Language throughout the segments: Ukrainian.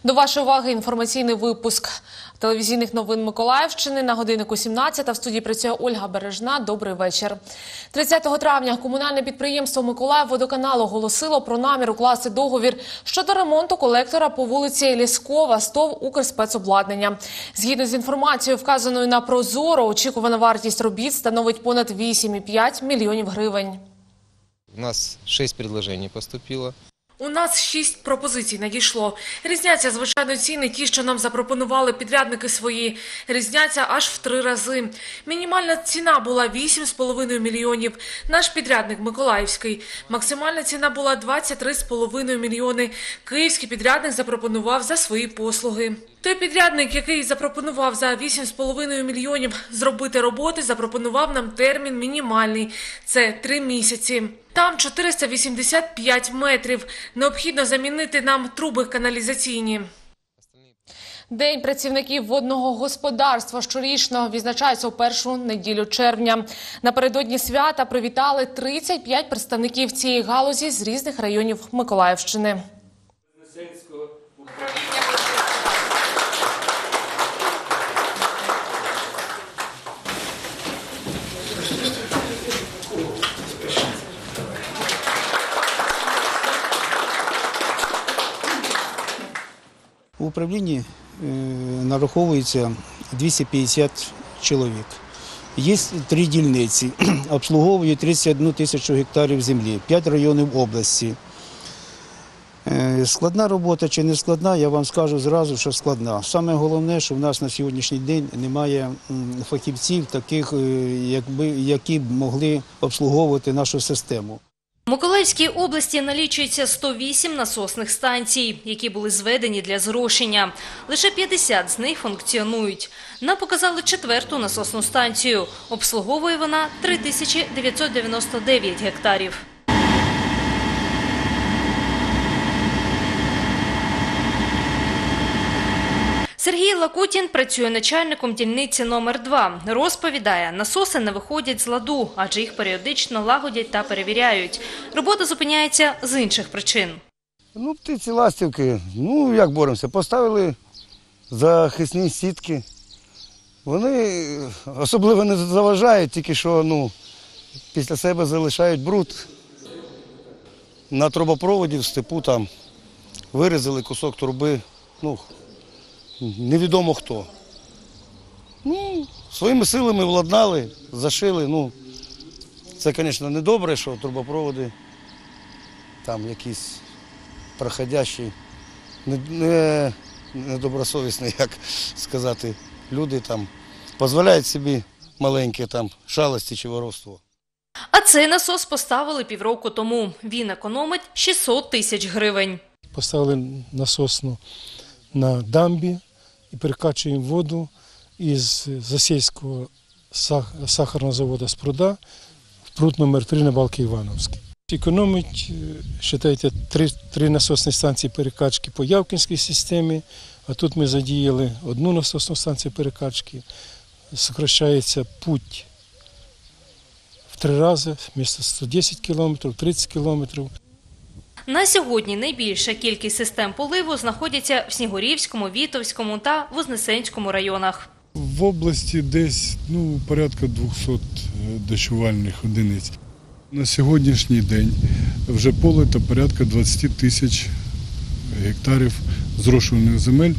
До вашої уваги інформаційний випуск телевізійних новин Миколаївщини. На годиннику 17 в студії працює Ольга Бережна. Добрий вечір. 30 травня комунальне підприємство «Миколаївводоканал» оголосило про намір укласти договір щодо ремонту колектора по вулиці Лєскова з ТОВ «Укрспецобладнання». Згідно з інформацією, вказаною на Прозоро, очікувана вартість робіт становить понад 8,5 мільйонів гривень. У нас 6 предложений поступило. У нас 6 пропозицій надійшло. Різняться, звичайно, ціни ті, що нам запропонували підрядники свої. Різняться аж в 3 рази. Мінімальна ціна була 8,5 мільйонів. Наш підрядник Миколаївський. Максимальна ціна була 23,5 мільйони. Київський підрядник запропонував за свої послуги. Той підрядник, який запропонував за 8,5 мільйонів зробити роботи, запропонував нам термін мінімальний. Це 3 місяці. Там 485 метрів. Необхідно замінити нам труби каналізаційні. День працівників водного господарства щорічно відзначається у першу неділю червня. Напередодні свята привітали 35 представників цієї галузі з різних районів Миколаївщини. У управлінні нараховується 250 чоловік. Є 3 дільниці, обслуговують 31 тисячу гектарів землі, 5 районів області. Складна робота чи не складна, я вам скажу зразу, що складна. Саме головне, що в нас на сьогоднішній день немає фахівців, таких, які б могли обслуговувати нашу систему. У Миколаївській області налічується 108 насосних станцій, які були зведені для зрошення. Лише 50 з них функціонують. Нам показали 4-ту насосну станцію. Обслуговує вона 3999 гектарів. Сергій Лакутін працює начальником дільниці номер 2. Розповідає, насоси не виходять з ладу, адже їх періодично лагодять та перевіряють. Робота зупиняється з інших причин. Птиці, ластівки, як боремося, поставили захисні сітки. Вони особливо не заважають, тільки що після себе залишають бруд. На трубопроводі в степу там вирізали кусок труби, невідомо хто. Своїми силами владнали, зашили. Це, звісно, не добре, що трубопроводи там якісь проходящі, недобросовісні, як сказати, люди там дозволяють собі маленькі там шалості чи воровство. А цей насос поставили півроку тому. Він економить 600 тисяч гривень. Поставили насосну на дамбі і перекачуємо воду із Засільського сахарного заводу з пруда в пруд номер 3 на Балки Івановській. Економить, вважайте, 3 насосні станції перекачки по Явкінській системі, а тут ми задіяли 1 насосну станцію перекачки. Сокращається путь в 3 рази, вмісто 110 кілометрів, 30 кілометрів. На сьогодні найбільша кількість систем поливу знаходяться в Снігурівському, Вітовському та Вознесенському районах. В області десь порядка 200 дощувальних одиниць. На сьогоднішній день вже полито порядка 20 тисяч гектарів зрошуваних земель,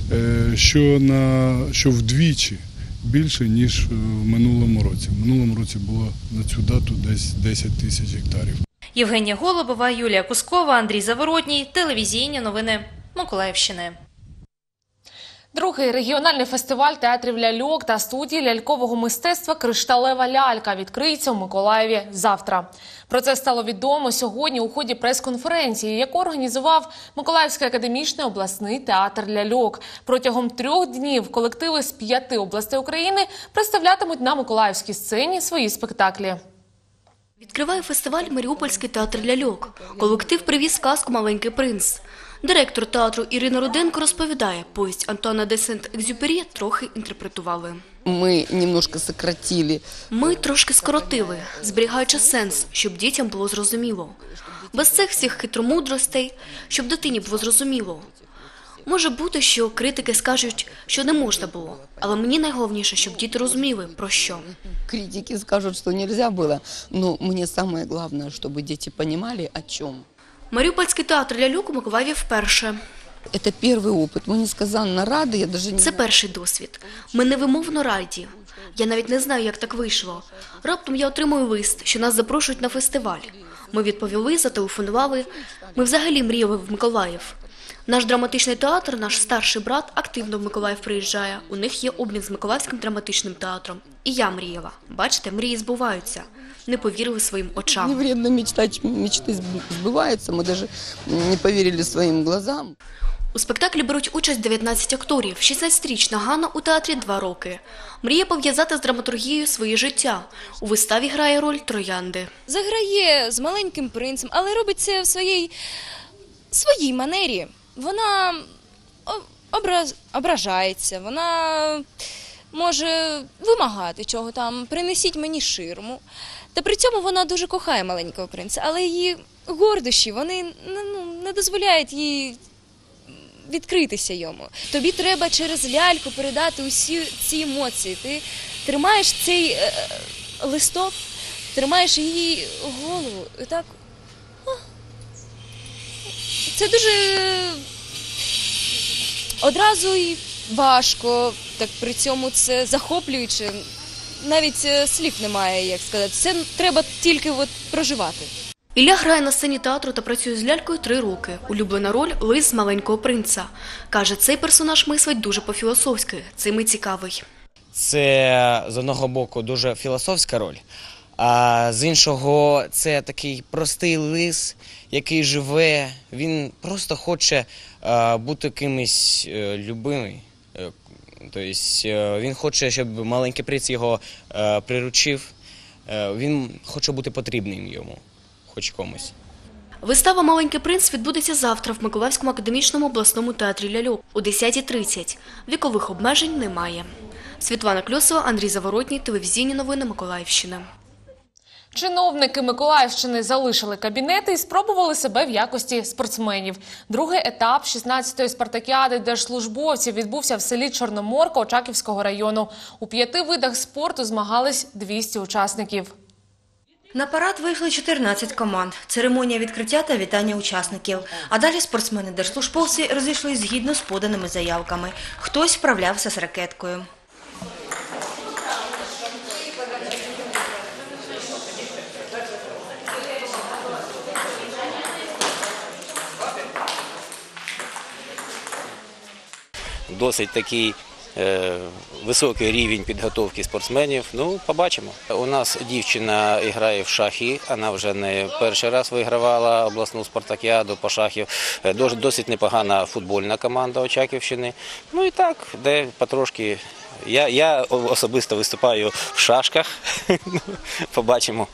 що вдвічі більше, ніж в минулому році. В минулому році було на цю дату десь 10 тисяч гектарів. Євгенія Голубова, Юлія Кускова, Андрій Заворотній. Телевізійні новини Миколаївщини. Другий регіональний фестиваль театрів ляльок та студії лялькового мистецтва «Кришталева лялька» відкриється у Миколаєві завтра. Про це стало відомо сьогодні у ході прес-конференції, яку організував Миколаївський академічний обласний театр ляльок. Протягом 3 днів колективи з 5 областей України представлятимуть на миколаївській сцені свої спектаклі. Відкриває фестиваль Маріупольський театр ляльок. Колектив привіз сказку «Маленький принц». Директор театру Ірина Руденко розповідає, повість Антуана де Сент-Екзюпері трохи інтерпретували. Ми трошки скоротили, зберігаючи сенс, щоб дітям було зрозуміло. Без цих всіх хитромудростей, щоб дитині було зрозуміло. Може бути, що критики скажуть, що не можна було. Але мені найголовніше, щоб діти розуміли, про що. Критики скажут, что нельзя было, но мне самое главное, чтобы дети понимали, о чем. Маріупольський театр ляльок у Миколаєві вперше. Это первый опыт. Мы несказанно рады, я даже не Це перший досвід. Ми невимовно раді. Я навіть не знаю, як так вийшло. Раптом я отримую лист, що нас запрошують на фестиваль. Ми відповіли, зателефонували. Ми взагалі мріяли в Миколаїв. Наш драматичний театр, наш старший брат, активно в Миколаїв приїжджає. У них є обмін з Миколаївським драматичним театром. І я мріяла. Бачите, мрії збуваються. Не повірили своїм не очам. вредно мечтать, мечты сбываются, мы даже не поверили своим глазам. У спектаклі беруть участь 19 акторів. 16-річна Ганна у театрі 2 роки. Мріє пов'язати з драматургією своє життя. У виставі грає роль троянди. Заграє з маленьким принцем, але робить це в своїй манері. Вона ображається, вона може вимагати чого там, принесіть мені ширму. Та при цьому вона дуже кохає маленького принца, але її гордощі, вони не дозволяють їй відкритися йому. Тобі треба через ляльку передати усі ці емоції. Ти тримаєш цей листок, тримаєш її голову і так. Це дуже одразу і важко, так при цьому це захоплююче. Навіть слів немає, як сказати. Це треба тільки проживати. Ілля грає на сцені театру та працює з лялькою 3 роки. Улюблена роль – лис з маленького принца. Каже, цей персонаж мислить дуже по-філософськи, цим і цікавий. Це, з одного боку, дуже філософська роль, а з іншого, це такий простий лис, який живе, він просто хоче бути кимось любимий. Тобто він хоче, щоб маленький принц його приручив, він хоче бути потрібним йому, хоч комусь. Вистава «Маленький принц» відбудеться завтра в Миколаївському академічному обласному театрі ляльок о 10:30. Вікових обмежень немає. Світлана Кльосова, Андрій Заворотній, телевізійні новини Миколаївщини. Чиновники Миколаївщини залишили кабінети і спробували себе в якості спортсменів. Другий етап 16-ї спартакіади держслужбовців відбувся в селі Чорноморка Очаківського району. У 5 видах спорту змагались 200 учасників. На парад вийшли 14 команд. Церемонія відкриття та вітання учасників. А далі спортсмени-держслужбовці розійшлись згідно з поданими заявками. Хтось вправлявся з ракеткою. Досить такий високий рівень підготовки спортсменів. Ну, побачимо. У нас дівчина грає в шахи, вона вже не перший раз вигравала обласну спартакіаду по шахів. Досить непогана футбольна команда Очаківщини. Ну і так, де потрошки. Я особисто виступаю в шашках. Побачимо.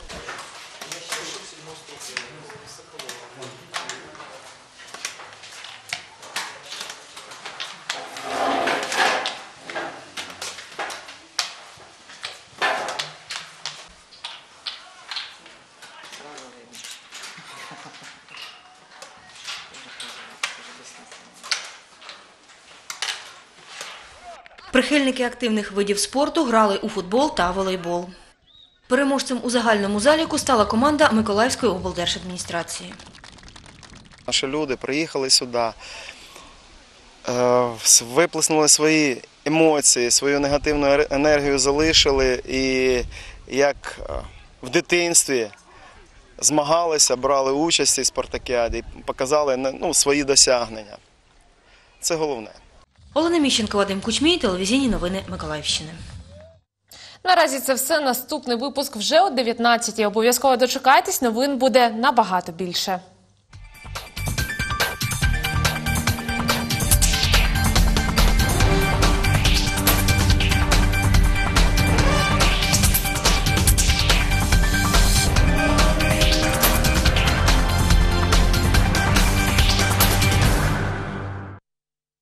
Прихильники активних видів спорту грали у футбол та волейбол. Переможцем у загальному заліку стала команда Миколаївської облдержадміністрації. Наші люди приїхали сюди, виплеснули свої емоції, свою негативну енергію залишили і як в дитинстві змагалися, брали участь у спартакіаді і показали свої досягнення. Це головне. Олена Міщенко, Вадим Кучмій, телевізійні новини Миколаївщини. Наразі це все. Наступний випуск вже о 19-й. Обов'язково дочекайтесь, новин буде набагато більше.